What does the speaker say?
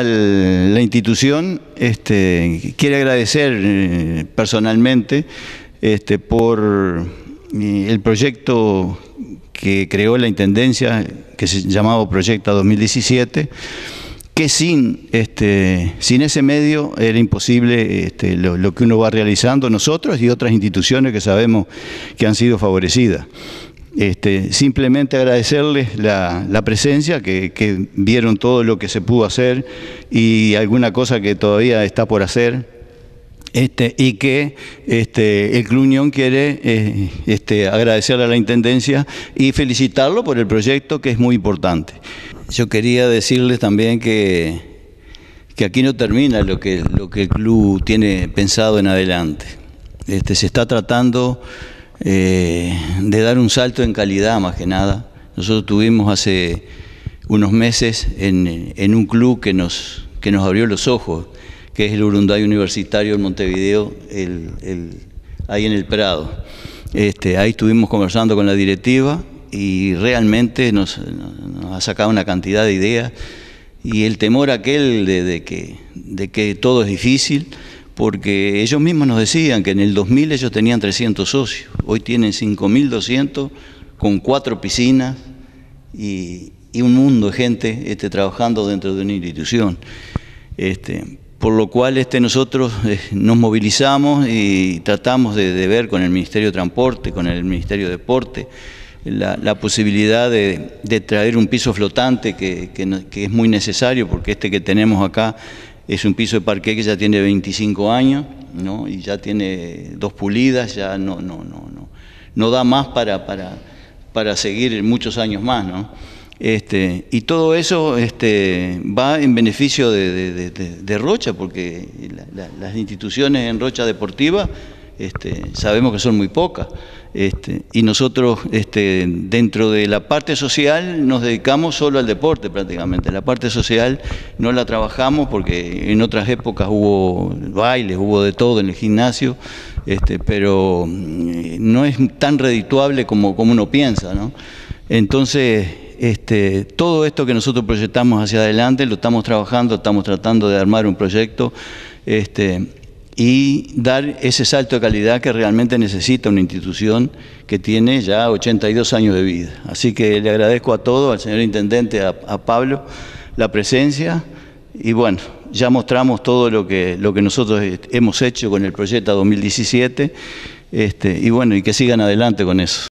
La institución quiere agradecer personalmente por el proyecto que creó la Intendencia, que se llamaba Proyecta 2017, que sin ese medio era imposible lo que uno va realizando nosotros y otras instituciones que sabemos que han sido favorecidas. Simplemente agradecerles la presencia, que vieron todo lo que se pudo hacer y alguna cosa que todavía está por hacer, y que el Club Unión quiere agradecerle a la Intendencia y felicitarlo por el proyecto, que es muy importante. Yo quería decirles también que aquí no termina lo que el club tiene pensado en adelante. Se está tratando de dar un salto en calidad, más que nada. Nosotros tuvimos hace unos meses en un club que nos abrió los ojos, que es el Urunday Universitario en Montevideo, ahí en el Prado. Ahí estuvimos conversando con la directiva y realmente nos ha sacado una cantidad de ideas, y el temor aquel de que todo es difícil, porque ellos mismos nos decían que en el 2000 ellos tenían 300 socios, hoy tienen 5.200 con 4 piscinas y un mundo de gente trabajando dentro de una institución. Por lo cual nosotros nos movilizamos y tratamos de ver con el Ministerio de Transporte, con el Ministerio de Deporte, la posibilidad de traer un piso flotante que es muy necesario, porque que tenemos acá es un piso de parqué que ya tiene 25 años, ¿no? Y ya tiene 2 pulidas, ya no da más para seguir muchos años más, ¿no? Y todo eso va en beneficio de Rocha, porque las instituciones en Rocha Deportiva sabemos que son muy pocas, y nosotros dentro de la parte social nos dedicamos solo al deporte prácticamente. La parte social no la trabajamos porque en otras épocas hubo bailes, hubo de todo en el gimnasio, pero no es tan redituable como uno piensa, ¿no? Entonces, todo esto que nosotros proyectamos hacia adelante lo estamos trabajando, estamos tratando de armar un proyecto y dar ese salto de calidad que realmente necesita una institución que tiene ya 82 años de vida. Así que le agradezco a todos, al señor Intendente, a Pablo, la presencia, y bueno, ya mostramos todo lo que nosotros hemos hecho con el Proyecta 2017, y bueno, y que sigan adelante con eso.